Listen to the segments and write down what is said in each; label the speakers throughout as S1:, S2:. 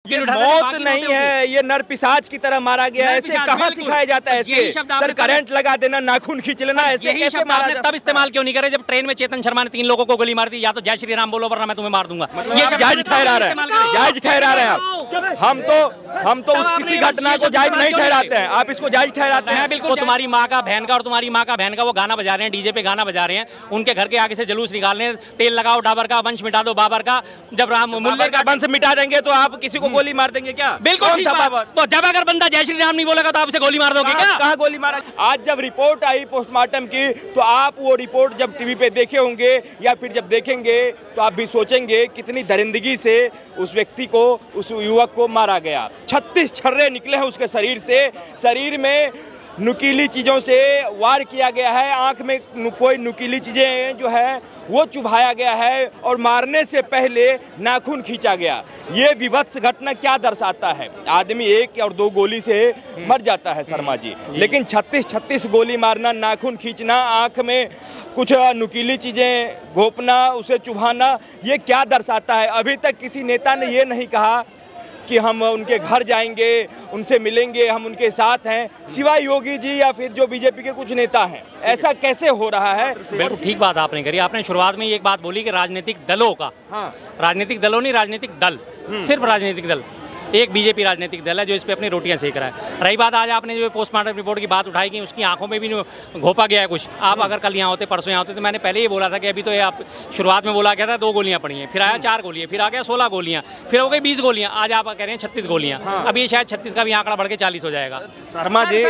S1: क्यों नहीं उठाते?
S2: मौत नहीं है, ये नर पिशाच की तरह मारा गया है। ऐसे कहाँ सिखाया जाता है? ऐसे सर करंट लगा देना, नाखून खींच लेना, ऐसे कैसे मारा जाता है?
S1: तब इस्तेमाल क्यों नहीं करे जब ट्रेन में चेतन शर्मा ने 3 लोगों को गोली मार दी? या तो जय श्री राम बोलो वरना मैं तुम्हें मार दूंगा।
S2: ये जायज ठहरा रहे हैं, जायज ठहरा रहे हैं आप। हम तो उस किसी घटना को जायज नहीं ठहराते हैं, आप इसको जायज ठहराते हैं।
S1: बिल्कुल, तुम्हारी माँ का बहन का और तुम्हारी माँ का बहन का वो गाना बजा रहे हैं, डीजे पे गाना बजा रहे हैं, उनके घर के आगे से जुलूस निकाल रहे हैं, तेल लगाओ डाबर का, वंश मिटा दो बाबर का। जब राम मुल्ले
S2: का वंश मिटा देंगे तो आप किसी को गोली मार देंगे क्या?
S1: बिल्कुल। तो जब अगर बंदा जय श्री राम नहीं बोलेगा तो आप उसे गोली मार दोगे क्या?
S2: कहाँ गोली मारा? आज जब रिपोर्ट आई पोस्टमार्टम की तो आप वो रिपोर्ट जब टीवी पे देखे होंगे या फिर जब देखेंगे तो आप भी सोचेंगे कितनी दरिंदगी से उस व्यक्ति को, उस युवक को मारा गया। 36 छर्रे निकले हैं उसके शरीर से, शरीर में नुकीली चीज़ों से वार किया गया है, आंख में कोई नुकीली चीज़ें जो है वो चुभाया गया है और मारने से पहले नाखून खींचा गया। ये विभत्स घटना क्या दर्शाता है? आदमी 1 और 2 गोली से मर जाता है शर्मा जी, लेकिन 36 गोली मारना, नाखून खींचना, आंख में कुछ नुकीली चीज़ें घोंपना, उसे चुभाना, ये क्या दर्शाता है? अभी तक किसी नेता ने ये नहीं कहा कि हम उनके घर जाएंगे, उनसे मिलेंगे, हम उनके साथ हैं, सिवाय योगी जी या फिर जो बीजेपी के कुछ नेता हैं। ऐसा कैसे हो रहा है?
S1: बिल्कुल ठीक बात आपने करी। आपने शुरुआत में एक बात बोली कि राजनीतिक दलों का, राजनीतिक दलों नहीं, राजनीतिक दल, सिर्फ राजनीतिक दल, एक बीजेपी राजनीतिक दल है जो इस पे अपनी रोटियां सेक रहा है। रही बात आज आपने जो पोस्टमार्टम रिपोर्ट की बात उठाई कि उसकी आंखों में भी घोपा गया है कुछ। आप अगर कल यहाँ होते, परसों यहाँ होते, तो मैंने पहले ही बोला था कि अभी तो ये आप शुरुआत में बोला गया था 2 गोलियां पड़ी हैं, फिर आया 4 गोलियां, फिर आ गया 16 गोलियां, फिर हो गई 20 गोलियां, आज आप कह रहे हैं 36 गोलियां। अभी शायद 36 का भी आंकड़ा बढ़ के 40 हो जाएगा।
S2: शर्मा जी,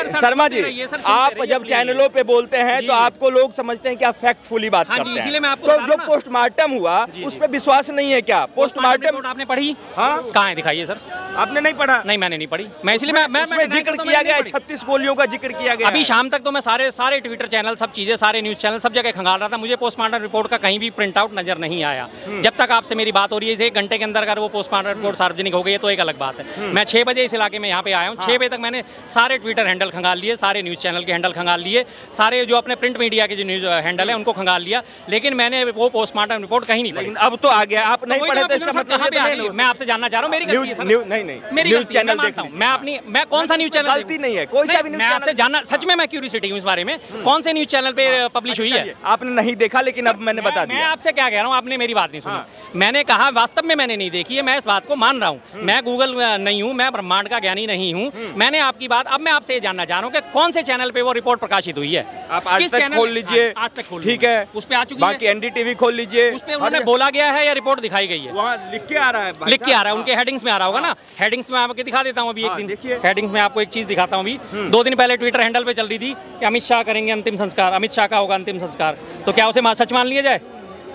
S2: आप जब चैनलों पे बोलते हैं तो आपको लोग समझते हैं कि आप फैक्टफुली बात करते हैं,
S1: इसलिए मैं
S2: तो जो पोस्टमार्टम हुआ उस पर विश्वास नहीं है क्या? पोस्टमार्टम
S1: आपने पढ़ी?
S2: हाँ,
S1: कहाँ है? दिखाइए सर।
S2: आपने नहीं पढ़ा?
S1: नहीं, मैंने नहीं पढ़ी। मैं इसलिए मैं
S2: जिक्र किया गया है, 36 गोलियों का जिक्र किया गया।
S1: अभी शाम तक तो मैं सारे ट्विटर चैनल, सब चीजें, सारे न्यूज चैनल, सब जगह खंगाल रहा था। मुझे पोस्टमार्टम रिपोर्ट का कहीं भी प्रिंट आउट नजर नहीं आया। जब तक आपसे मेरी बात हो रही है, इसे 1 घंटे के अंदर अगर वो पोस्टमार्टम रिपोर्ट सार्वजनिक हो गई है तो एक अलग बात है। मैं 6 बजे इस इलाके में यहाँ पे आया हूँ। 6 बजे तक मैंने सारे ट्विटर हैंडल खंगाल लिए, सारे न्यूज चैनल के हैंडल खंगाल लिए, सारे जो अपने प्रिंट मीडिया के जो न्यूज हैंडल है उनको खंगाल लिया, लेकिन मैंने वो पोस्टमार्टम रिपोर्ट कहीं नहीं पढ़ी।
S2: अब तो आ गया, आप नहीं पढ़े तो इसका मतलब
S1: मैं आपसे जानना चाह रहा हूँ, मेरी
S2: न्यूज चैनल
S1: मैं कौन सा न्यूज चैनल?
S2: गलती नहीं है, कोई सा भी न्यूज चैनल।
S1: आपसे जानना, सच में मैं क्यूरियोसिटी हूँ इस बारे में, कौन से न्यूज चैनल पे पब्लिश हुई है?
S2: आपने नहीं देखा, लेकिन अब मैंने बता दिया।
S1: मैं आपसे क्या कह रहा हूँ, आपने मेरी बात नहीं सुनी। मैंने कहा वास्तव में मैंने नहीं देखी है, मैं इस बात को मान रहा हूँ। मैं गूगल नहीं हूँ, मैं ब्रह्मांड का ज्ञानी नहीं हूँ। मैंने आपकी बात, अब मैं आपसे ये जानना चाह रहा हूँ कि कौन से चैनल पे वो रिपोर्ट प्रकाशित हुई है?
S2: आप आज तक खोल लीजिए,
S1: आज तक खोल,
S2: ठीक है,
S1: उस पे आ चुकी है।
S2: बाकी एनडीटीवी खोल लीजिए,
S1: उस पे उन्होंने बोला गया है या रिपोर्ट दिखाई गई है?
S2: वहाँ लिख के आ रहा है,
S1: लिख के आ रहा है, उनके हेडिंग्स में आ रहा होगा ना। हेडिंग्स में आपको दिखा देता हूँ अभी, एक दिन हेडिंग्स में आपको एक चीज दिखाता हूँ। अभी 2 दिन पहले ट्विटर हैंडल पे चल रही थी कि अमित शाह करेंगे अंतिम संस्कार, अमित शाह का होगा अंतिम संस्कार। तो क्या उसे सच मान लिया जाए?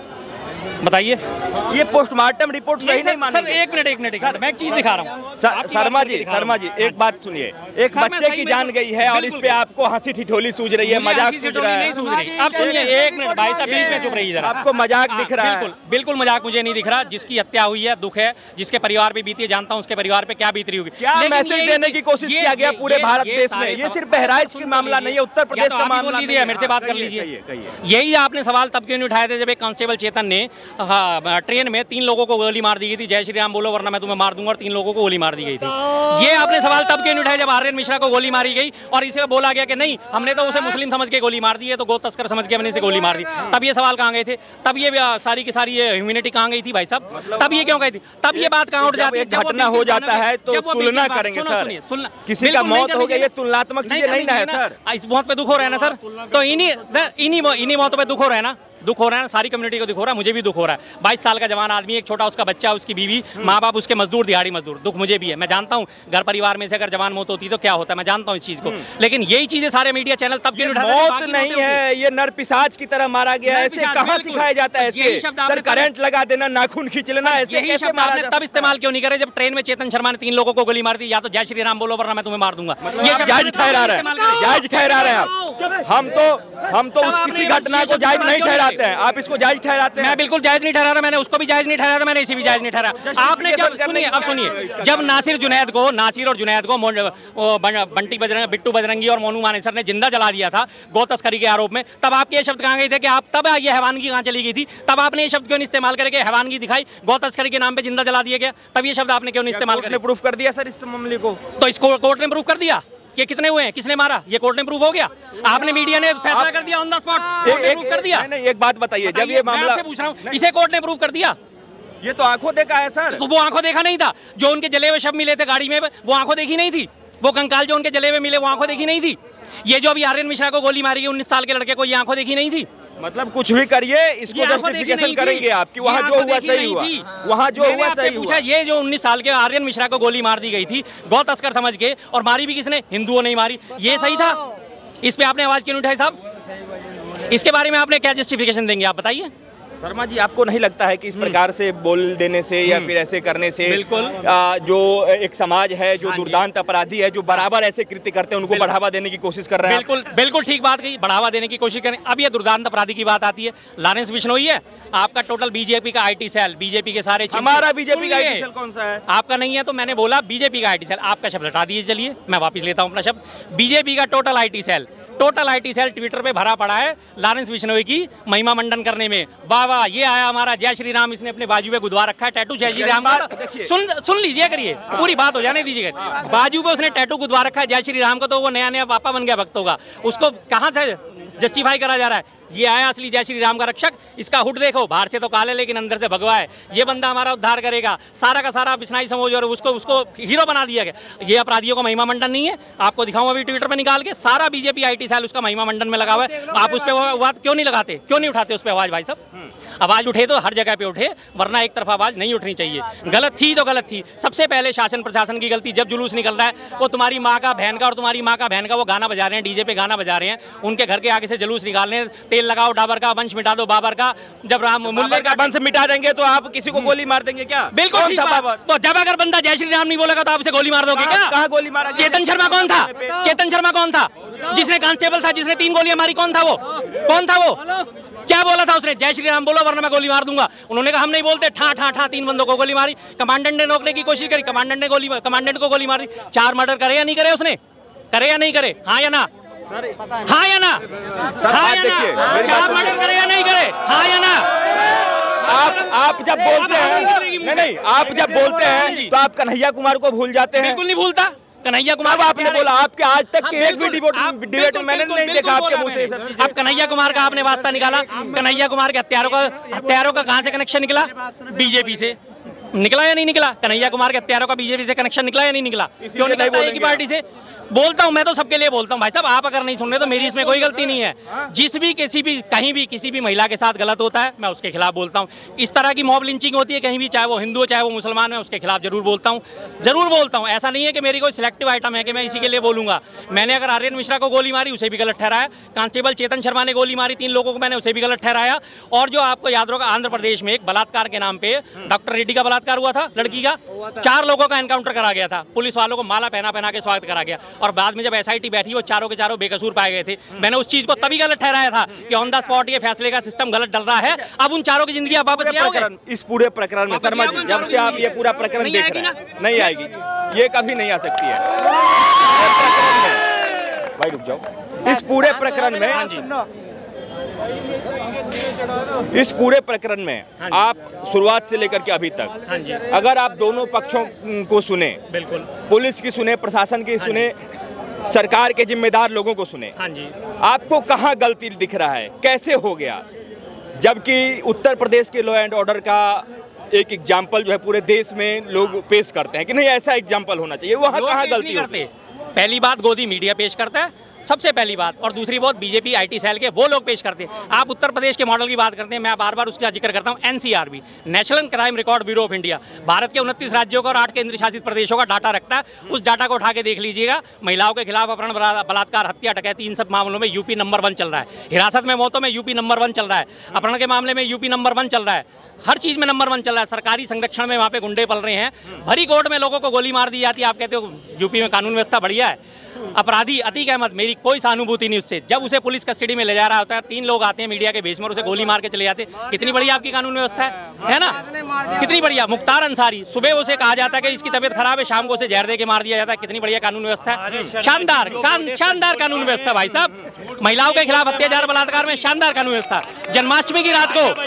S1: बताइए।
S2: ये पोस्टमार्टम रिपोर्ट सही नहीं मानी।
S1: सर एक मिनट, मैं एक चीज दिखा रहा हूँ।
S2: शर्मा जी एक बात सुनिए, एक बच्चे की जान गई है और इस पे आपको हंसी ठिठोली सूझ रही है, मजाक सूझ रहा है।
S1: अब सुनिए, 1 मिनट भाई साहब, बीच में चुप रहिए जरा।
S2: आपको मजाक दिख रहा है?
S1: बिल्कुल मजाक मुझे नहीं दिख रहा। जिसकी हत्या हुई है, दुख है, जिसके परिवार पे बीती है, जानता हूँ उसके परिवार पे क्या बीत रही होगी।
S2: क्या मैसेज देने की कोशिश किया गया पूरे भारत देश में? ये सिर्फ बहराइच की मामला नहीं है, उत्तर प्रदेश का मामला नहीं है।
S1: मेरे से बात कर लीजिए। यही आपने सवाल तब क्यों नहीं उठाए थे जब एक कांस्टेबल चेतन ने ट्रेन में 3 लोगों को गोली मार दी गई थी, जय श्री राम बोलो वरना मैं तुम्हें मार दूंगा, और 3 लोगों को गोली मार दी गई थी। ये आपने सवाल तब क्यों नहीं उठाया जब आर्यन मिश्रा को गोली मारी गई और इसे बोला गया कि नहीं, हमने तो उसे मुस्लिम समझ के गोली मार दी है, तो गो तस्कर समझ के हमने इसे गोली मार दी। तब ये सवाल कहाँ गए थे? तब ये सारी की सारी ह्यूमैनिटी कहाँ गई थी भाई साहब? तब ये क्यों गई थी? तब ये बात कहाँ उठ जाती है?
S2: घटना हो जाता है तो तुलना करेंगे सर, किसी का मौत हो गई, ये तुलनात्मक चीजें नहीं ना है सर।
S1: इस मौत पे दुख हो रहा है ना सर, तो इन्हीं मौतों पे दुख हो रहा है ना, दुख हो रहा है ना, सारी कम्युनिटी को दुख हो रहा है, मुझे भी दुख हो रहा है। 22 साल का जवान आदमी, एक छोटा उसका बच्चा, उसकी बीवी, माँ बाप उसके मजदूर, दिहाड़ी मजदूर, दुख मुझे भी है। मैं जानता हूँ घर परिवार में से अगर जवान मौत होती तो क्या होता है, मैं जानता हूँ इस चीज को, लेकिन यही चीजें सारे मीडिया चैनल तब क्यों उठाते हैं?
S2: मौत नहीं है, ये नर पिशाच की तरह मारा गया है। ऐसे कहाँ सिखाया जाता है? ऐसे सर करंट लगा देना, नाखून खींच लेना, ऐसे कैसे मारा जाता है?
S1: तब इस्तेमाल क्यों नहीं करे जब ट्रेन में चेतन शर्मा ने 3 लोगों को गोली मार दी? या तो जय श्री राम बोलो वरना मैं तुम्हें मार दूंगा।
S2: ये जायज ठहरा रहे हैं, जायज ठहरा रहे हैं आप। हम तो उस किसी घटना को जायज नहीं ठहराते ठहराते हैं, आप इसको जायज ठहराते हैं?
S1: मैं बिल्कुल जायज नहीं ठहरा रहा, मैंने उसको भी जायज नहीं ठहरा रहा, मैंने इसे भी जायज नहीं ठहरा। आपने जब सुनिए, अब सुनिए, जब नासिर और जुनैद को बंटी बजरंगी, बिट्टू बजरंगी और मोनू मानेसर ने जिंदा जला दिया था गौ तस्करी के आरोप में, तब आपके ये शब्द कहाँ गए थे कि आप तब ये हैवानगी कहाँ चली गई थी? तब आपने ये शब्द क्यों नहीं इस्तेमाल करके हैवानगी दिखाई? गौ तस्करी के नाम पे जिंदा जला दिया गया, तब ये शब्द आपने क्यों नहीं इस्तेमाल किया?
S2: प्रूफ कर दिया सर इस मामले को,
S1: तो इसको कोर्ट ने प्रूफ कर दिया कि कितने हुए हैं, किसने मारा, ये कोर्ट ने प्रूफ हो गया। आपने मीडिया ने फैसला कर दिया ऑन द स्पॉट, प्रूफ कर दिया।
S2: नहीं, एक बात बताइए, जब ये मामला
S1: पूछ रहा हूँ, इसे कोर्ट ने प्रूफ कर दिया।
S2: ये तो आंखों देखा है सर।
S1: तो वो आंखों देखा नहीं था, जो उनके जले हुए शव मिले थे गाड़ी में, वो आंखों देखी नहीं थी। वो कंकाल जो उनके जले हुए मिले, वो आंखों देखी नहीं थी। ये जो अभी आर्यन मिश्रा को गोली मारी गई 19 साल के लड़के को, ये आंखों देखी नहीं थी।
S2: मतलब कुछ भी करिए, इसको जस्टिफिकेशन करेंगे आपकी, वहाँ जो हुआ सही हुआ, वहाँ जो हुआ सही हुआ।
S1: ये जो 19 साल के आर्यन मिश्रा को गोली मार दी गई थी गौ तस्कर समझ के, और मारी भी किसने? हिंदुओं ने ही मारी, ये सही था? इस पे आपने आवाज क्यों नहीं उठाई साहब? इसके बारे में आपने क्या जस्टिफिकेशन देंगे, आप बताइए।
S2: शर्मा जी, आपको नहीं लगता है कि इस प्रकार से बोल देने से या फिर ऐसे करने से
S1: बिल्कुल
S2: जो एक समाज है, जो दुर्दांत अपराधी है, जो बराबर ऐसे कृत्य करते हैं, उनको बढ़ावा देने की कोशिश कर रहे हैं?
S1: बिल्कुल बिल्कुल ठीक बात कही, बढ़ावा देने की कोशिश करें। अब ये दुर्दांत अपराधी की बात आती है, लॉरेंस बिश्नोई है आपका टोटल बीजेपी का आईटी सेल, बीजेपी के सारे।
S2: हमारा बीजेपी का आईटी सेल कौन सा है?
S1: आपका नहीं है, तो मैंने बोला बीजेपी का आईटी सेल। आपका शब्द हटा दीजिए, चलिए मैं वापस लेता हूं अपना शब्द। बीजेपी का टोटल आईटी सेल ट्विटर पे भरा पड़ा है लॉरेंस बिश्नोई की महिमा मंडन करने में। वाह वाह, ये आया हमारा जय श्री राम, इसने अपने बाजू पे गुदवा रखा है टैटू जय श्री राम का। सुन लीजिए, करिए पूरी बात हो जाने दीजिएगा। बाजू पे उसने टैटू गुदवा रखा है जय श्री राम का, तो वो नया नया पापा बन गया भक्तों का। उसको कहाँ से जस्टिफाई करा जा रहा है? ये आया असली जय श्री राम का रक्षक, इसका हुड देखो, बाहर से तो काले लेकिन अंदर से भगवा है। ये बंदा हमारा उद्धार करेगा, सारा का सारा बिश्नोई समझ, और उसको हीरो बना दिया गया। ये अपराधियों का महिमा मंडन नहीं है? आपको दिखाऊं अभी ट्विटर पे निकाल के, सारा बीजेपी आईटी सेल उसका महिमा मंडन में लगा हुआ है। आप उस पर आवाज क्यों नहीं लगाते, क्यों नहीं उठाते उस पर आवाज? भाई साहब, आवाज उठे तो हर जगह पे उठे, वरना एक तरफ आवाज नहीं उठनी चाहिए। गलत थी तो गलत थी। सबसे पहले शासन प्रशासन की गलती। जब जुलूस निकल रहा है, वो तुम्हारी माँ का बहन का और तुम्हारी माँ का बहन का वो गाना बजा रहे हैं, डीजे पे गाना बजा रहे हैं, उनके घर के आगे से जुलूस निकाल रहे हैं, तेल लगाओ डाबर का, वंश मिटा दो बाबर का। जब राम मुल्ले का
S2: वंश मिटा देंगे तो आप किसी को गोली मार देंगे क्या?
S1: बिल्कुल ठीक बात। तो जब अगर बंदा जय श्री राम नहीं बोलेगा तो आप उसे गोली मार दोगे क्या?
S2: कहाँ गोली मारा?
S1: चेतन शर्मा कौन था? चेतन शर्मा कौन था? जिसने कांस्टेबल था, जिसने 3 गोलियां मारी, कौन था वो? कौन था वो? क्या बोला था उसने? जय श्री राम बोलो वरना मैं गोली मार दूंगा। उन्होंने कहा हम नहीं बोलते, ठा ठा ठा 3 बंदों को गोली मारी। कमांडेंट ने रोकने की कोशिश करी, कमांडेंट को गोली मारी। 4 मर्डर करे या नहीं करे उसने? करे या नहीं करे? हाँ या ना? हाँ या ना? हाँ या ना? 4 मर्डर करे या नहीं करे? हाँ या ना?
S2: आप जब बोलते हैं, नहीं, आप जब बोलते हैं तो आप कन्हैया कुमार को भूल जाते हैं।
S1: बिल्कुल नहीं भूलता। कन्हैया कुमार,
S2: आपने बोला, आपके आज तक के एक भी डिबेट मैंने नहीं देखा आपके मुंह से।
S1: अब कन्हैया कुमार का आपने वास्ता निकाला, कन्हैया कुमार के हत्यारों का कहां से कनेक्शन निकला? बीजेपी से निकला या नहीं निकला? कन्हैया कुमार के हत्यारों का बीजेपी से कनेक्शन निकला या नहीं निकला? क्यों निकलता है? एक ही पार्टी से बोलता हूं मैं, तो सबके लिए बोलता हूं भाई साहब। आप अगर नहीं सुन रहे तो मेरी इसमें कोई गलती नहीं है। जिस भी किसी भी कहीं भी किसी भी महिला के साथ गलत होता है, मैं उसके खिलाफ बोलता हूं। इस तरह की मॉब लिंचिंग होती है कहीं भी, चाहे वो हिंदू हो चाहे वो मुसलमान, मैं उसके खिलाफ जरूर बोलता हूं। ऐसा नहीं है कि मेरी कोई सिलेक्टिव आइटम है कि मैं इसी के लिए बोलूंगा। मैंने अगर आर्यन मिश्रा को गोली मारी, उसे भी गलत ठहराया। कांस्टेबल चेतन शर्मा ने गोली मारी 3 लोगों को, मैंने उसे भी गलत ठहराया। और जो आपको याद होगा, आंध्र प्रदेश में एक बलात्कार के नाम पे डॉक्टर रेड्डी का बलात्कार हुआ था, लड़की का 4 लोगों का एनकाउंटर करा गया था। पुलिस वालों को माला पहना के स्वागत करा गया, और बाद में जब SIT बैठी, वो चारों के चारों बेकसूर पाए गए थे। मैंने उस चीज को तभी गलत ठहराया था कि ऑन द स्पॉट ये फैसले का सिस्टम गलत डल रहा है। अब उन चारों की जिंदगी आप वापस ले आओगे?
S2: इस पूरे प्रकरण में शर्मा जी, जब से आप ये पूरा प्रकरण देख रहे हैं, नहीं आएगी, ये कभी नहीं आ सकती है। भाई रुक जाओ। इस पूरे प्रकरण में आप शुरुआत से लेकर के अभी तक अगर आप दोनों पक्षों को सुने, बिल्कुल, पुलिस की सुने, प्रशासन की सुने, सरकार के जिम्मेदार लोगों को सुने, आपको कहाँ गलती दिख रहा है? कैसे हो गया? जबकि उत्तर प्रदेश के लॉ एंड ऑर्डर का एक एग्जाम्पल जो है पूरे देश में लोग पेश करते हैं कि नहीं ऐसा एग्जाम्पल होना चाहिए, वहाँ कहाँ गलती होती है?
S1: पहली बात गोदी मीडिया पेश करता है, सबसे पहली बात। और दूसरी बात बीजेपी आईटी सेल के वो लोग पेश करते हैं। आप उत्तर प्रदेश के मॉडल की बात करते हैं, मैं बार बार उसका जिक्र करता हूं। NCRB, national crime record bureau of India, Bharat के 29 राज्यों का और 8 केंद्र शासित प्रदेशों का डाटा रखता है। उस डाटा को उठा के देख लीजिएगा। महिलाओं के खिलाफ अपहरण, बलात्कार, हत्या, डकैती, इन सब मामलों में यूपी नंबर 1 चल रहा है। हिरासत में मौतों में यूपी नंबर 1 चल रहा है। अपहरण के मामले में यूपी नंबर 1 चल रहा है। हर चीज में नंबर 1 चल रहा है। सरकारी संरक्षण में वहाँ पे गुंडे पल रहे हैं। भरी कोर्ट में लोगों को गोली मार दी जाती है। आप कहते हो यूपी में कानून व्यवस्था बढ़िया है। अपराधी अतीक अहमद, मेरी कोई सहानुभूति नहीं उससे। जब उसे पुलिस कस्टडी में ले जा रहा होता है, 3 लोग आते हैं मीडिया के भेष में, उसे गोली मार के चले जाते। कितनी बढ़िया आपकी कानून व्यवस्था है ना, कितनी बढ़िया। मुख्तार अंसारी, सुबह उसे कहा जाता है कि इसकी तबीयत खराब है, शाम को उसे जहर दे के मार दिया जाता है। कितनी बढ़िया कानून व्यवस्था है, शानदार शानदार कानून व्यवस्था भाई साहब। महिलाओं के खिलाफ अत्याचार बलात्कार में शानदार कानून व्यवस्था। जन्माष्टमी की रात को,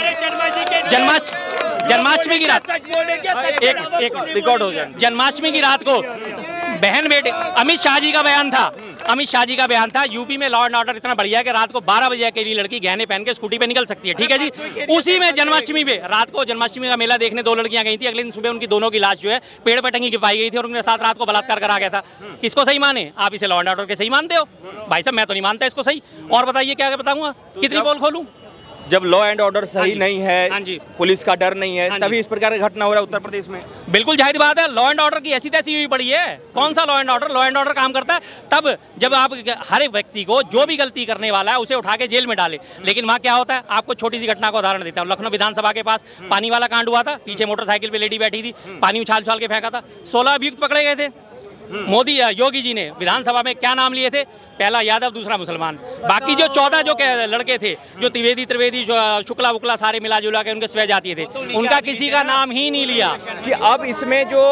S1: जन्माष्टमी की रात, एक रिकॉर्ड हो जाए, जन्माष्टमी की रात को बहन बेटे, अमित शाह जी का बयान था, अमित शाह जी का बयान था, यूपी में लॉ एंड ऑर्डर इतना बढ़िया है कि रात को 12 बजे अकेली लड़की गहने पहन के स्कूटी पे निकल सकती है, ठीक है जी। उसी में जन्माष्टमी पे रात को जन्माष्टमी का मेला देखने 2 लड़कियां गई थी। अगले दिन सुबह उनकी दोनों की लाश जो है पेड़ पर टंगी पाई गई थी और उनके साथ रात को बलात्कार करा गया था। किसको सही माने आप? इसे लॉ एंड ऑर्डर के सही मानते हो भाई साहब? मैं तो नहीं मानता इसको सही। और बताइए क्या बताऊंगा, कितनी पोल खोलूं?
S2: जब लॉ एंड ऑर्डर सही नहीं है, पुलिस का डर नहीं है, तभी इस प्रकार की घटना हो रहा है उत्तर प्रदेश में।
S1: बिल्कुल जाहिर बात है, लॉ एंड ऑर्डर की ऐसी तैसी हुई पड़ी है। कौन सा law and order? Law and order काम करता है तब जब आप हर एक व्यक्ति को जो भी गलती करने वाला है उसे उठा के जेल में डाले। लेकिन वहाँ क्या होता है, आपको छोटी सी घटना का उदाहरण देता हूँ। लखनऊ विधानसभा के पास पानी वाला कांड हुआ था, पीछे मोटरसाइकिल पे लेडी बैठी थी, पानी उछाल उछाल के फेंका था, 16 अभियुक्त पकड़े गए थे। मोदी योगी जी ने विधानसभा में क्या नाम लिए थे? पहला यादव, दूसरा मुसलमान। बाकी जो 14 जो लड़के थे, जो त्रिवेदी शुक्ला वुक्ला सारे मिला जुला के उनके स्वय जातीय थे, उनका किसी का नाम ही नहीं लिया।
S2: कि अब इसमें जो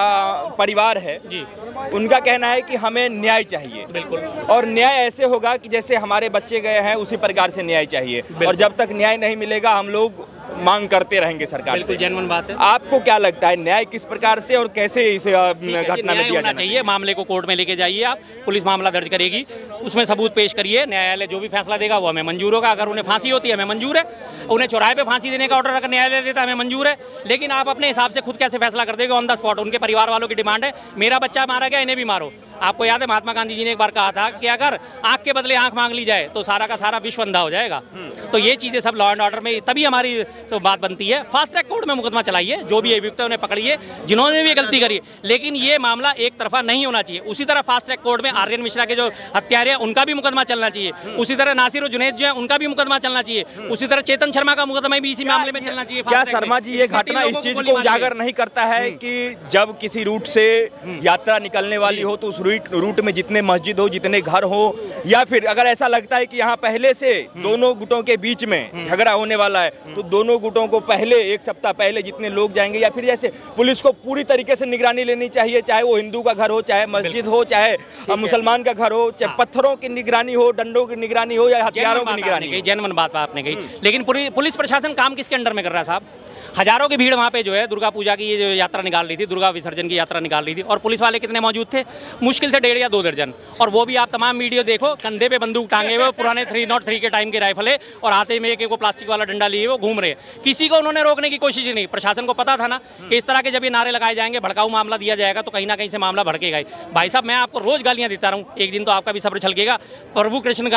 S2: परिवार है जी, उनका कहना है कि हमें न्याय चाहिए।
S1: बिल्कुल।
S2: और न्याय ऐसे होगा कि जैसे हमारे बच्चे गए हैं उसी प्रकार से न्याय चाहिए। और जब तक न्याय नहीं मिलेगा हम लोग मांग करते रहेंगे सरकार से।
S1: जेन्युइन बात है।
S2: आपको क्या लगता है न्याय किस प्रकार से और कैसे इस घटना में दिया जाना चाहिए?
S1: मामले को कोर्ट में लेके जाइए आप, पुलिस मामला दर्ज करेगी, उसमें सबूत पेश करिए, न्यायालय जो भी फैसला देगा वो हमें मंजूर होगा। अगर उन्हें फांसी होती है हमें मंजूर है, उन्हें चौराहे पे फांसी देने का ऑर्डर अगर न्यायालय देता है हमें मंजूर है। लेकिन आप अपने हिसाब से खुद कैसे फैसला कर देंगे ऑन द स्पॉट? उनके परिवार वालों की डिमांड है मेरा बच्चा मारा गया, इन्हें भी मारो। आपको याद है महात्मा गांधी जी ने एक बार कहा था कि अगर आंख के बदले आंख मांग ली जाए तो सारा का सारा विश्व अंधा हो जाएगा। तो ये चीजें सब लॉ एंड ऑर्डर में तभी हमारी तो बात बनती है। फास्ट ट्रैक कोर्ट में मुकदमा चलाइए, जो भी अभियुक्त है उन्हें पकड़िए, जिन्होंने भी गलती करी, लेकिन ये मामला एक तरफा नहीं होना चाहिए। उसी तरह फास्ट ट्रैक कोर्ट में आर्यन मिश्रा के जो हत्यारे हैं उनका भी मुकदमा चलना चाहिए। उसी तरह नासिर और जुनैद जो है उनका भी मुकदमा चलना चाहिए। उसी तरह चेतन शर्मा का मुकदमा भी इसी मामले में चलना चाहिए।
S2: क्या शर्मा जी ये घटना इस चीज को उजागर नहीं करता है कि जब किसी रूट से यात्रा निकलने वाली हो तो उस रूट में जितने मस्जिद हो, जितने घर हो, या फिर अगर ऐसा लगता है कि यहाँ पहले से दोनों गुटों के बीच में झगड़ा होने वाला है तो दोनों गुटों को पहले 1 सप्ताह पहले जितने लोग जाएंगे, या फिर जैसे पुलिस को पूरी तरीके से निगरानी लेनी चाहिए, चाहे वो हिंदू का घर हो, चाहे मस्जिद हो, चाहे मुसलमान का घर हो, चाहे पत्थरों की निगरानी हो, डंडों की निगरानी हो, या हथियारों की निगरानी हो।
S1: जेन्युइन बात आपने कही। लेकिन पुलिस प्रशासन काम किसके अंडर में कर रहा है साहब? हजारों की भीड़ वहाँ पे जो है दुर्गा पूजा की ये जो यात्रा निकाल रही थी, दुर्गा विसर्जन की यात्रा निकाल रही थी, और पुलिस वाले कितने मौजूद थे? मुश्किल से 1.5 या 2 दर्जन। और वो भी आप तमाम वीडियो देखो, कंधे पे बंदूक टांगे हुए, पुराने 303 के टाइम के राइफल है, और आते में एक प्लास्टिक वाला डंडा लिए वो घूम रहे। किसी को उन्होंने रोकने की कोशिश ही नहीं। प्रशासन को पता था ना कि इस तरह के जब ये नारे लगाए जाएंगे, भड़काऊ मामला दिया जाएगा तो कहीं ना कहीं से मामला भड़केगा ही। भाई साहब मैं आपको रोज गालियां देता रहूँ, एक दिन तो आपका भी सब्र छलकेगा। प्रभु कृष्ण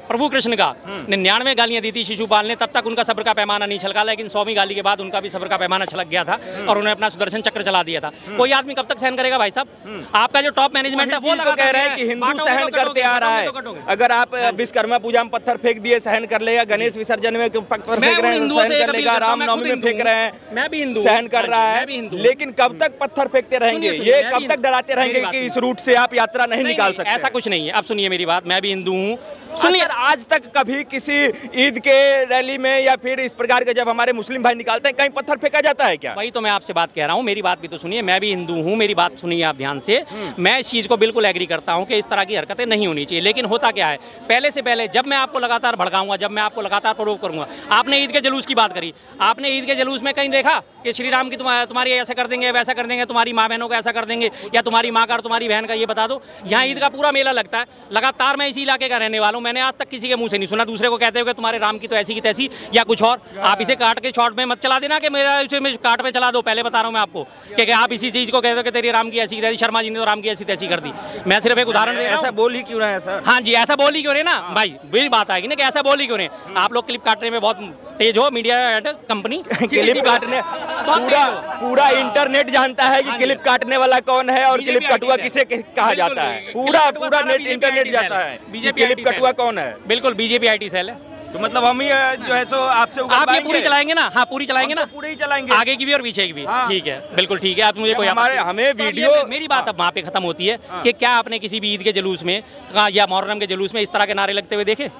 S1: का 99 गालियां दी थी शिशुपाल ने, तब तक उनका सब्र का पैमाना नहीं छलका, लेकिन 100वीं गाली के बाद उनका भी सब्र का पैमाना छलक गया था और उन्होंने अपना सुदर्शन चक्र चला दिया था। कोई आदमी कब तक सहन करेगा भाई साहब? आपका जो टॉप मैनेजमेंट है वो
S2: तो कह रहे हैं कि हिंदू सहन करते आ रहा है। अगर आप विश्वकर्मा पूजा में पत्थर फेंक दिए सहन कर लेगा, गणेश विसर्जन में पत्थर फेंक रहे हैं सहन कर लेगा, रामनवमी में फेंक रहे हैं
S1: मैं भी हिंदू
S2: सहन कर रहा है। लेकिन कब तक पत्थर फेंकते रहेंगे? ये कब तक डराते रहेंगे कि इस रूट से आप यात्रा नहीं निकाल सकते?
S1: ऐसा कुछ नहीं है। अब सुनिए मेरी बात, मैं भी हिंदू हूँ।
S2: सुनिए, आज तक कभी किसी ईद के रैली में या फिर इस प्रकार के जब हमारे मुस्लिम भाई निकालते हैं कहीं पत्थर फेंका जाता है क्या?
S1: वही तो मैं आपसे बात कह रहा हूँ, मेरी बात भी तो सुनिए। मैं भी हिंदू हूँ, मेरी बात सुनिए आप ध्यान से। मैं इस चीज़ को बिल्कुल एग्री करता हूँ कि इस तरह की हरकतें नहीं होनी चाहिए। लेकिन होता क्या है, पहले से पहले जब मैं आपको लगातार भड़काऊंगा, जब मैं आपको लगातार प्रोवोक करूंगा। आपने ईद के जुलूस की बात करी, आपने ईद के जुलूस में कहीं देखा कि श्री राम की तुम्हारी ऐसा कर देंगे, वैसा कर देंगे, तुम्हारी माँ बहनों को ऐसा कर देंगे, या तुम्हारी माँ का और तुम्हारी बहन का ये बता दो। यहाँ ईद का पूरा मेला लगता है लगातार। मैं इसी इलाके का रहने वाला हूँ, मैंने आज तक किसी के मुंह से नहीं सुना दूसरे को कहते हो कि तुम्हारे राम की तो ऐसी की तैसी या कुछ और। आप इसे काट के शॉर्ट में मत चला देना कि मेरा इसे में काट में चला दो। पहले बता रहा हूँ मैं आपको कि आप इसी चीज को कहते हो कि तेरी राम की ऐसी की तैसी, शर्मा जी ने तो राम की ऐसी तैसी कर दी। मैं सिर्फ एक उदाहरण दे रहा हूं।
S2: ऐसा बोल ही क्यों रहे हैं सर?
S1: हाँ जी, ऐसा बोल ही क्यों रहे ना भाई, वही बात आएगी ना कि ऐसा बोल ही क्यों रहे। आप लोग क्लिप काटने में बहुत तेज हो, मीडिया कंपनी
S2: क्लिप काटने पूरा इंटरनेट जानता है कि क्लिप काटने वाला कौन है और क्लिप कटुआ किसे कहा जाता है। पूरा नेट इंटरनेट जाता है कि क्लिप कटुआ कौन है।
S1: बिल्कुल बीजेपी IT सेल है।
S2: तो मतलब हम ही जो है सो आपसे
S1: आप ये पूरी चलाएंगे ना? हाँ पूरी चलाएंगे ना,
S2: पूरे ही चलाएंगे,
S1: आगे की भी और पीछे की भी।
S2: हाँ।
S1: ठीक है, बिल्कुल ठीक है। आप मुझे कोई
S2: हमें वीडियो,
S1: मेरी बात अब वहाँ पे खत्म होती है कि क्या आपने किसी भी ईद के जुलूस में या मुहर्रम के जुलूस में इस तरह के नारे लगते हुए देखे?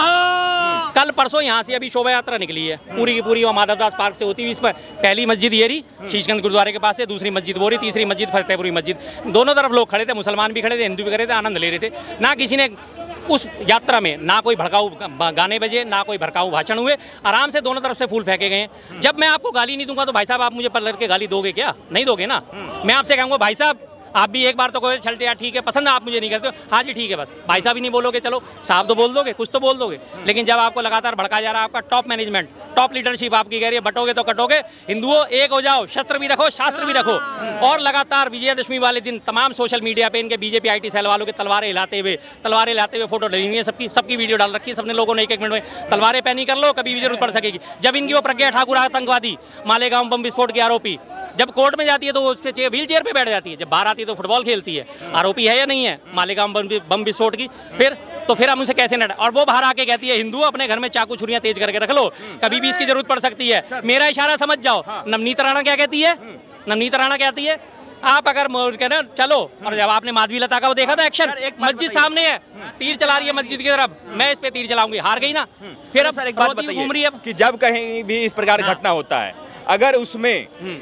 S1: कल परसों यहाँ से अभी शोभा यात्रा निकली है पूरी की पूरी, वहाँ माधवदास पार्क से होती हुई। इस पर पहली मस्जिद ये रही शीशगंज गुरुद्वारे के पास है, दूसरी मस्जिद वो रही, तीसरी मस्जिद फतेहपुरी मस्जिद। दोनों तरफ लोग खड़े थे, मुसलमान भी खड़े थे, हिंदू भी खड़े थे, आनंद ले रहे थे। ना किसी ने उस यात्रा में ना कोई भड़काऊ गाने बजे, ना कोई भड़काऊ भाषण हुए, आराम से दोनों तरफ से फूल फेंके गए। जब मैं आपको गाली नहीं दूंगा तो भाई साहब आप मुझे पलट के गाली दोगे क्या? नहीं दोगे ना। मैं आपसे कहूँगा भाई साहब आप भी एक बार तो कोई छलटे यार ठीक है, पसंद आप मुझे नहीं करते हो, हाँ जी ठीक है, बस भाई साहब ही नहीं बोलोगे, चलो साहब तो बोल दोगे, कुछ तो बोल दोगे। लेकिन जब आपको लगातार भड़का जा रहा है, आपका टॉप मैनेजमेंट, टॉप लीडरशिप आपकी कह रही है बटोगे तो कटोगे, हिंदुओं एक हो जाओ, शस्त्र भी रखो, शास्त्र भी रखो, और लगातार विजयदशमी वाले दिन तमाम सोशल मीडिया पे इनके बीजेपी IT सेल वालों के तलवारें हिलाते हुए फोटो डली हुई है, सबकी वीडियो डाल रखी है, सबने लोगों ने एक मिनट में तलवारें पहनी कर लो, कभी भी जरूरत पड़ सकेगी। जब इनकी वो प्रज्ञा ठाकुर आतंकवादी, मालेगांव बम विस्फोट की आरोपी, जब कोर्ट में जाती है तो वो उससे व्हील चेयर पे बैठ जाती है, जब बाहर आती है तो फुटबॉल खेलती है। आरोपी है या नहीं है मालेगांव बम विस्फोट की? फिर हम उसे कैसे नट, और वो बाहर आके कहती है हिंदू अपने घर में चाकू छुरियां तेज करके रख लो, कभी भी इसकी जरूरत पड़ सकती है। मेरा इशारा समझ जाओ। नवनीत राणा क्या कहती है? नवनीत राणा कहती है आप अगर कहना चलो, और जब आपने माधवी लता का वो देखा था एक्शन, मस्जिद सामने है, तीर चला रही है मस्जिद की तरफ, मैं इस पे तीर चलाऊंगी, हार गई ना। फिर अब एक बात बताइए, घूम रही है
S2: कि जब कहीं भी इस प्रकार घटना होता है, अगर उसमें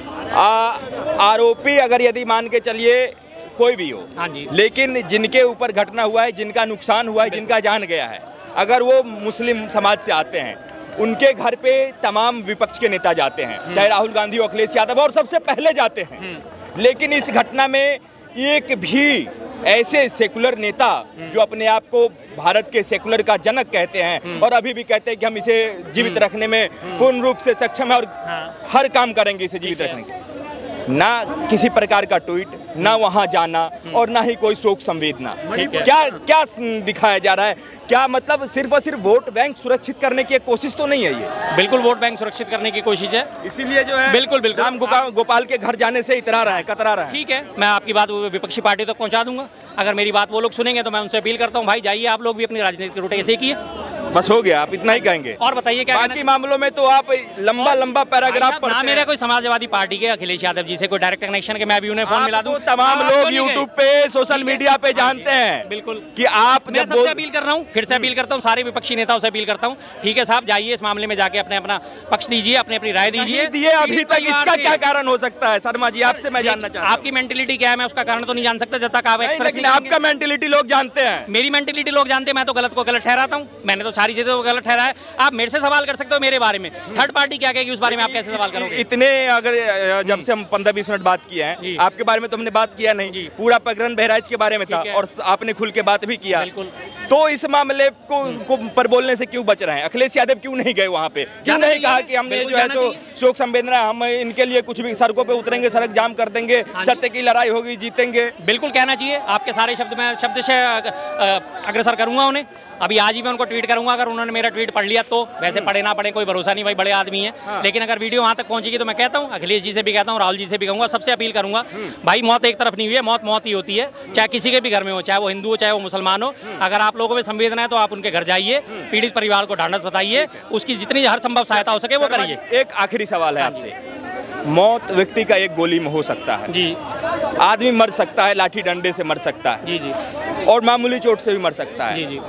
S2: आरोपी अगर यदि मान के चलिए कोई भी हो,
S1: हाँ जी,
S2: लेकिन जिनके ऊपर घटना हुआ है, जिनका नुकसान हुआ है, जिनका जान गया है, अगर वो मुस्लिम समाज से आते हैं, उनके घर पे तमाम विपक्ष के नेता जाते हैं, चाहे राहुल गांधी हो, अखिलेश यादव, और सबसे पहले जाते हैं। लेकिन इस घटना में एक भी ऐसे सेकुलर नेता जो अपने आप को भारत के सेकुलर का जनक कहते हैं और अभी भी कहते हैं कि हम इसे जीवित रखने में पूर्ण रूप से सक्षम है और हर काम करेंगे इसे जीवित रखने के, ना किसी प्रकार का ट्वीट, ना वहां जाना, और ना ही कोई शोक संवेदना। क्या दिखाया जा रहा है? क्या मतलब सिर्फ और सिर्फ वोट बैंक सुरक्षित करने की कोशिश तो नहीं है ये?
S1: बिल्कुल वोट बैंक सुरक्षित करने की कोशिश है,
S2: इसीलिए जो है
S1: बिल्कुल
S2: राम गोपाल के घर जाने से इतरा रहा है, कतरा रहा है।
S1: ठीक है, मैं आपकी बात विपक्षी पार्टी तक पहुंचा दूंगा। अगर मेरी बात वो लोग सुनेंगे तो मैं उनसे अपील करता हूं, भाई जाइए आप लोग भी अपनी राजनीतिक रूट ऐसे किए,
S2: बस हो गया, आप इतना ही कहेंगे।
S1: और बताइए क्या
S2: बाकी मामलों में तो आप लंबा पैराग्राफ पढ़ते हैं।
S1: मेरा कोई समाजवादी पार्टी के अखिलेश यादव जी से कोई डायरेक्ट कनेक्शन के मैं भी उन्हें फोन मिला दूं।
S2: तमाम लोग यूट्यूब पे, सोशल मीडिया पे जानते हैं
S1: बिल्कुल
S2: कि आप,
S1: मैं सबसे अपील कर रहा हूं, फिर से अपील करता हूं, सारे विपक्षी नेताओं से अपील करता हूं, ठीक है साहब जाइए इस मामले में जाके अपना पक्ष दीजिए, अपनी राय दीजिए।
S2: अभी तक इसका क्या कारण हो सकता है शर्मा जी? आपसे मैं जानना चाहता हूं,
S1: आपकी मेंटेलिटी क्या है? मैं उसका कारण तो नहीं जान सकता जब तक आप एक्सप्रेस नहीं।
S2: आपका मेंटेलिटी लोग जानते हैं,
S1: मेरी मेंटेलिटी लोग जानते हैं, मैं तो गलत को गलत ठहराता हूं, मैंने तो सारी चीजें गलत ठहराया है। आप मेरे से सवाल कर सकते हो मेरे बारे में, थर्ड पार्टी क्या कहेगी उस बारे में आप कैसे सवाल करोगे?
S2: इतने अगर जब से हम 15-20 मिनट बात किए हैं, आपके बारे में तो हमने बात किया नहीं, पूरा प्रकरण बहराइच के बारे में था और आपने खुल के बात भी किया। तो इस मामले को पर बोलने से क्यों बच रहे हैं? अखिलेश यादव क्यों नहीं गए वहाँ पे? क्यों नहीं कहा कि हमने जो है सो शोक संवेदना, हम इनके लिए कुछ भी, सड़कों पे उतरेंगे, सड़क जाम कर देंगे, सत्य की लड़ाई होगी, जीतेंगे? बिल्कुल कहना चाहिए, आपके सारे शब्द मैं शब्द से अग्रसर करूंगा उन्हें। अभी आज ही मैं उनको ट्वीट करूंगा, अगर उन्होंने मेरा ट्वीट पढ़ लिया तो, वैसे पढ़े ना पढ़े कोई भरोसा नहीं, भाई बड़े आदमी हैं। लेकिन अगर वीडियो वहां तक पहुंचेगी तो मैं कहता हूं, अखिलेश जी से भी कहता हूं, राहुल जी से भी कहूंगा, सबसे अपील करूंगा, भाई मौत एक तरफ नहीं हुई है, मौत ही होती है, चाहे किसी के भी घर में हो, चाहे वो हिंदू हो, चाहे वो मुसलमान हो। अगर आप लोगों में संवेदना है तो आप उनके घर जाइए, पीड़ित परिवार को ढांढस बताइए, उसकी जितनी हर संभव सहायता हो सके वो करिए। एक आखिरी सवाल है आपसे, मौत व्यक्ति का एक गोली में हो सकता है जी, आदमी मर सकता है, लाठी डंडे से मर सकता है जी, और मामूली चोट से भी मर सकता है जी।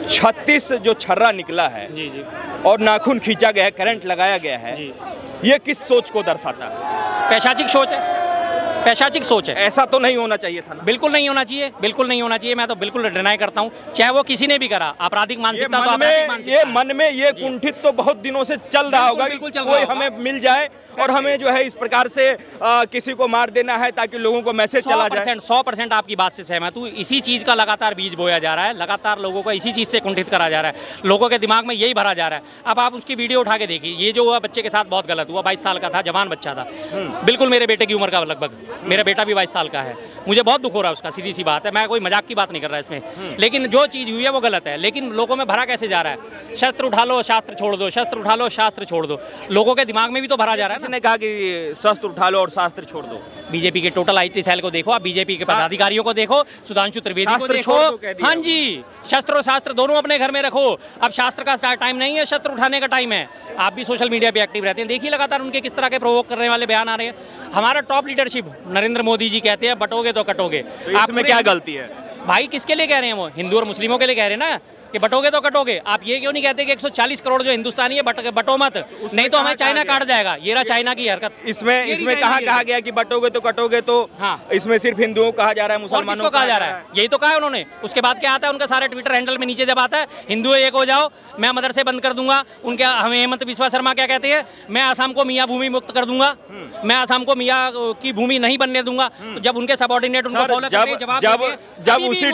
S2: 36 जो छर्रा निकला है जी, और नाखून खींचा गया है, करंट लगाया गया है, ये किस सोच को दर्शाता है? पैशाचिक सोच है, पैशाचिक सोच है। ऐसा तो नहीं होना चाहिए था ना? बिल्कुल नहीं होना चाहिए, बिल्कुल नहीं होना चाहिए, मैं तो बिल्कुल डिनाई करता हूँ, चाहे वो किसी ने भी करा। आपराधिक मानसिकता ये मन में ये कुंठित तो बहुत दिनों से चल रहा होगा कि कोई हमें मिल जाए और हमें जो है इस प्रकार से किसी को मार देना है ताकि लोगों को मैसेज चला जाए। 100% आपकी बात से सहमत हूँ। इसी चीज का लगातार बीज बोया जा रहा है, लगातार लोगों को इसी चीज से कुंठित करा जा रहा है, लोगों के दिमाग में यही भरा जा रहा है। अब आप उसकी वीडियो उठा के देखिए, ये जो हुआ बच्चे के साथ बहुत गलत हुआ, 22 साल का था, जवान बच्चा था, बिल्कुल मेरे बेटे की उम्र का लगभग।
S1: मेरा बेटा भी 22 साल का है, मुझे बहुत दुख हो रहा है उसका, सीधी सी बात है, मैं कोई मजाक की बात नहीं कर रहा इसमें। लेकिन जो चीज़ हुई है वो गलत है, लेकिन लोगों में भरा कैसे जा रहा है, शस्त्र उठा लो शास्त्र छोड़ दो, शस्त्र उठा लो शास्त्र छोड़ दो, लोगों के दिमाग में भी तो भरा जा रहा है।
S2: किसी ने कहा कि शस्त्र उठा लो और शास्त्र छोड़ दो।
S1: बीजेपी के टोटल IT सेल को देखो, आप बीजेपी के पदाधिकारियों को देखो, सुधांशु त्रिवेदी को देखो। हाँ जी, शस्त्र और शास्त्र दोनों अपने घर में रखो। अब शास्त्र का टाइम नहीं है, शस्त्र उठाने का टाइम है। आप भी सोशल मीडिया पे एक्टिव रहते हैं, देखिए लगातार उनके किस तरह के प्रोवोक करने वाले बयान आ रहे हैं। हमारा टॉप लीडरशिप नरेंद्र मोदी जी कहते हैं बटोगे तो कटोगे।
S2: तो इसमें क्या गलती है
S1: भाई? किसके लिए कह रहे हैं वो? हिंदू और मुस्लिमों के लिए कह रहे हैं ना कि बटोगे तो कटोगे। आप ये क्यों नहीं कहते कि 140 करोड़ जो हिंदुस्तानी है बटो मत, नहीं तो हमें चाइना काट जाएगा। ये रहा चाइना की हरकत।
S2: इसमें कहा गया कि बटोगे तो कटोगे, तो
S1: हाँ,
S2: इसमें सिर्फ हिंदुओं को कहा जा रहा है, मुसलमानों को
S1: कहा जा रहा है, यही तो कहा है उन्होंने। उसके बाद क्या आता है उनका सारे ट्विटर हैंडल में नीचे जब आता है हिंदू एक हो जाओ, मैं मदरसे बंद कर दूंगा, उनके हमें हेमंत बिस्वा शर्मा क्या कहते हैं, मैं आसाम को मियाँ भूमि मुक्त कर दूंगा, मैं आसाम को मियाँ की भूमि नहीं बनने दूंगा। तो जब उनके सबऑर्डिनेट उनको फॉलो करके
S2: जब उसी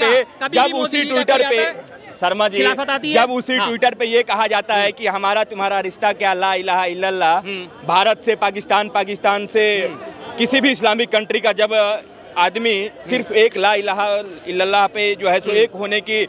S2: ट्विटर पे शर्मा जी, जब उसी ट्विटर पे ये कहा जाता है कि हमारा तुम्हारा रिश्ता क्या, ला इलाहा इल्लल्लाह, भारत से पाकिस्तान, पाकिस्तान से किसी भी इस्लामिक कंट्री का जब आदमी सिर्फ एक ला इलाहा इल्लल्लाह पे जो है सो एक होने की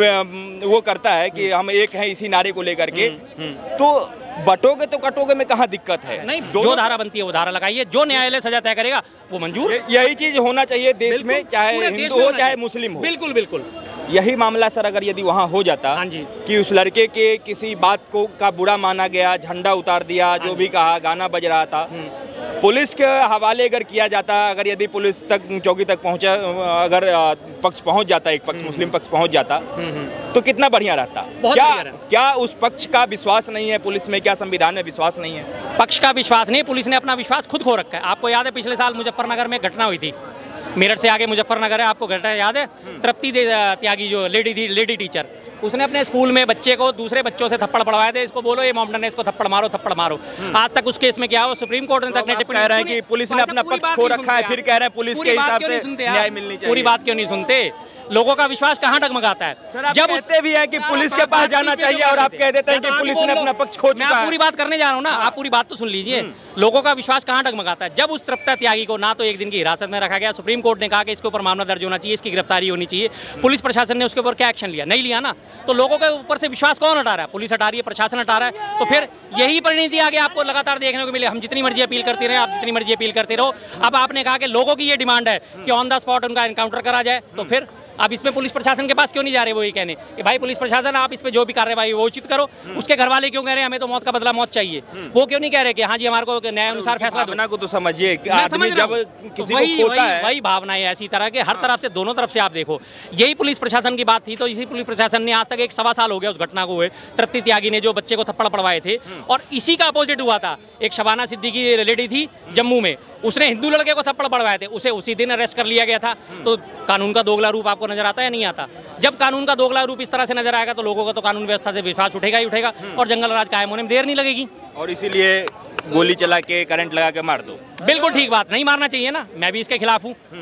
S2: वो करता है कि हम एक हैं इसी नारे को लेकर के, तो बटोगे तो कटोगे में कहाँ दिक्कत है?
S1: नहीं, जो धारा बनती है वो धारा लगाइए, जो न्यायालय सजा तय करेगा वो मंजूर।
S2: यही चीज होना चाहिए देश में, चाहे हिंदू हो चाहे मुस्लिम हो।
S1: बिल्कुल बिल्कुल
S2: यही मामला सर अगर यदि वहाँ हो जाता,
S1: हाँ जी,
S2: कि उस लड़के के किसी बात को का बुरा माना गया, झंडा उतार दिया, जो भी कहा, गाना बज रहा था, पुलिस के हवाले अगर किया जाता, अगर यदि पुलिस तक चौकी तक पहुंचा, अगर पक्ष पहुंच जाता, एक पक्ष मुस्लिम पक्ष पहुंच जाता, तो कितना बढ़िया रहता। क्या उस पक्ष का विश्वास नहीं है पुलिस में? क्या संविधान में विश्वास नहीं है?
S1: पक्ष का विश्वास नहीं, पुलिस ने अपना विश्वास खुद खो रखा है। आपको याद है पिछले साल मुजफ्फरनगर में घटना हुई थी, मेरठ से आगे मुजफ्फरनगर है, आपको घटना याद है? तृप्ति त्यागी जो लेडी टीचर, उसने अपने स्कूल में बच्चे को दूसरे बच्चों से थप्पड़ पड़वाए थे, इसको बोलो ये मॉमडन है, इसको थप्पड़ मारो। आज तक उस केस में क्या हो, सुप्रीम कोर्ट ने तक ने टिप्पणी
S2: कह रहे हैं कि पुलिस ने अपना पक्ष खो रखा है, फिर कह रहे हैं पुलिस के हिसाब से न्याय मिलनी चाहिए।
S1: पूरी बात क्यों नहीं सुनते? लोगों का विश्वास कहाँ डगमगाता है?
S2: जब कहते भी है कि पुलिस के पास जाना चाहिए और आप कह देते हैं कि पुलिस ने अपना पक्ष खो चुका है।
S1: मैं पूरी बात करने जा रहा हूँ ना, आप पूरी बात तो सुन लीजिए। लोगों का विश्वास कहाँ डगमगाता है? जब उस तृप्ति त्यागी को ना तो एक दिन की हिरासत में रखा गया, सुप्रीम कोर्ट ने कहा कि इसके ऊपर मामला दर्ज होना चाहिए, इसकी गिरफ्तारी होनी चाहिए, पुलिस प्रशासन ने उसके ऊपर क्या एक्शन लिया? नहीं लिया ना। तो लोगों के ऊपर से विश्वास कौन हटा रहा है? पुलिस हटा रही है, प्रशासन हटा रहा है। तो फिर यही परिणति आगे आपको लगातार देखने को मिले। हम जितनी मर्जी अपील करते रहे, आप जितनी मर्जी अपील करते रहो। अब आपने कहा कि लोगों की ये डिमांड है कि ऑन द स्पॉट उनका एनकाउंटर करा जाए, तो फिर अब इसमें पुलिस प्रशासन के पास क्यों नहीं जा रहे? वो ये कहने कि भाई पुलिस प्रशासन आप इस पे जो भी कार्रवाई वो उचित करो। उसके घर वाले क्यों कह रहे हैं हमें तो मौत का बदला मौत चाहिए? वो क्यों नहीं कह रहे कि हाँ जी हमारे को न्याय अनुसार फैसला दो?
S2: को तो समझिए, आदमी जब किसी को खोता है,
S1: वही भावनाएं ऐसी तरह के हर तरफ से, दोनों तरफ से आप देखो। यही पुलिस प्रशासन की बात थी, तो इसी पुलिस प्रशासन ने आज तक 1.25 साल हो गया उस घटना को हुए, तृप्ति त्यागी ने जो बच्चे को थप्पड़ पड़वाए थे, और इसी का अपोजिट हुआ था। एक शबाना सिद्दीकी लेडी थी जम्मू में, उसने हिंदू लड़के को थप्पड़ पड़वाए थे, उसे उसी दिन अरेस्ट कर लिया गया था। तो कानून का दोगला रूप आपको नजर आता है या नहीं आता? जब कानून का दोगला रूप इस तरह से नजर आएगा तो लोगों का तो कानून व्यवस्था से विश्वास उठेगा ही उठेगा, और जंगल राज कायम होने में देर नहीं लगेगी।
S2: और इसीलिए गोली चला के करंट लगा के मार दो।
S1: बिल्कुल ठीक बात, नहीं मारना चाहिए ना, मैं भी इसके खिलाफ हूँ।